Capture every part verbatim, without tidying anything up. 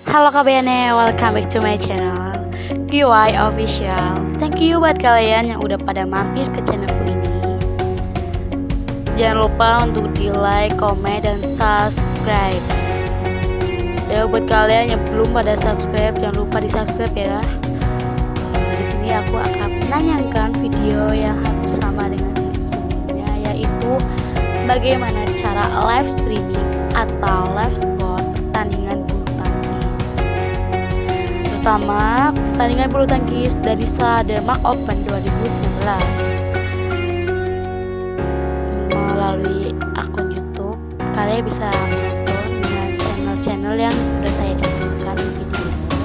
Halo K B N, welcome back to my channel Q Y Official. Thank you buat kalian yang udah pada mampir ke channelku ini. Jangan lupa untuk di like, komen, dan subscribe. Dan buat kalian yang belum pada subscribe, jangan lupa di subscribe ya. Uh, di sini aku akan menanyakan video yang hampir sama dengan sebelumnya, yaitu bagaimana cara live streaming atau live score pertandingan bulu tangkis, terutama pertandingan bulu tangkis Danisa Denmark Open dua ribu sembilan belas melalui akun YouTube. Kalian bisa menonton dengan channel-channel yang sudah saya cantumkan di video ini.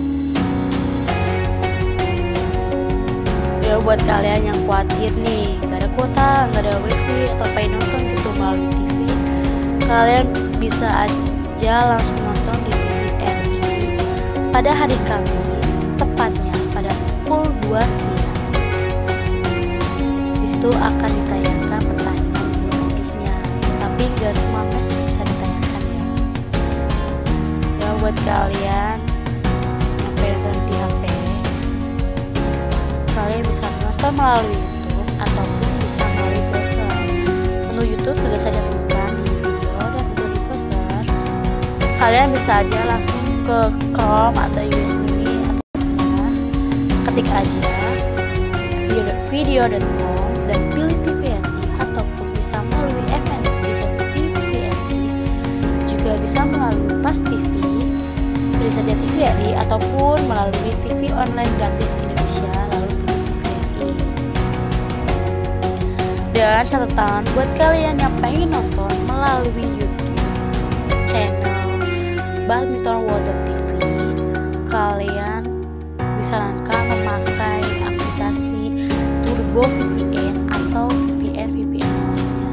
Ya, buat kalian yang khawatir nih nggak ada kuota, nggak ada wifi atau pengen nonton gitu melalui T V, kalian bisa aja langsung nonton di T V R I pada hari Kamis, tepatnya pada pukul dua siang. Di situ akan ditayangkan pertandingan bulu tangkisnya, tapi nggak semua match bisa ditayangkan ya. Ya, buat kalian yang pengen di H P, kalian bisa nonton melalui YouTube ataupun bisa melalui browser. Untuk YouTube sudah saya cantumkan di video, dan untuk di browser kalian bisa aja langsung ke Chrome atau U S B atau ketik aja video dot com dan pilih T V R I, ataupun bisa melalui M N C dan T V R I, juga bisa melalui Pas T V, pilih saja T V R I, ataupun melalui T V online gratis Indonesia lalu pilih T V R I. Dan catatan buat kalian yang pengen nonton melalui YouTube channel Badminton World T V, kalian disarankan memakai aplikasi Turbo V P N atau V P N V P N lainnya,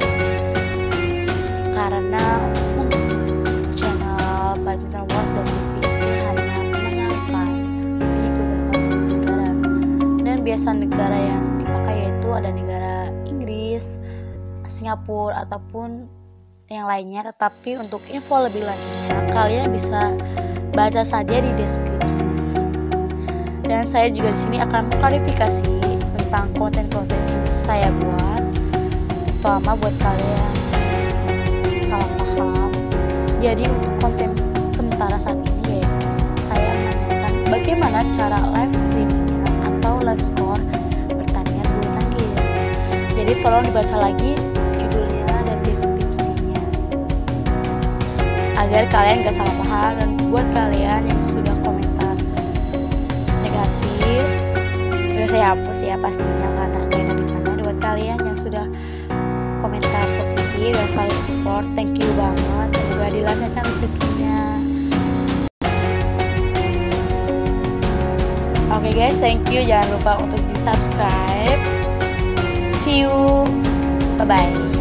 karena untuk channel Badminton World T V ini hanya menayangkan di beberapa negara, dan biasa negara yang dipakai yaitu ada negara Inggris, Singapura, ataupun yang lainnya. Tetapi untuk info lebih lanjutnya kalian bisa baca saja di deskripsi. Dan saya juga di sini akan mengklarifikasi tentang konten-konten yang saya buat, terutama buat kalian yang salah paham. Jadi untuk konten sementara saat ini yaitu saya menanyakan bagaimana cara live streamingnya atau live score pertandingan bulu tangkis. Jadi tolong dibaca lagi judulnya dan deskripsinya agar kalian gak salah paham. Dan buat kalian yang sudah komentar negatif sudah saya hapus ya pastinya, karena ada yang di mana. Buat kalian yang sudah komentar positif dan selalu support, thank you banget, semoga dilancarkan rezekinya. Oke okay guys, thank you, jangan lupa untuk di subscribe. See you, bye bye.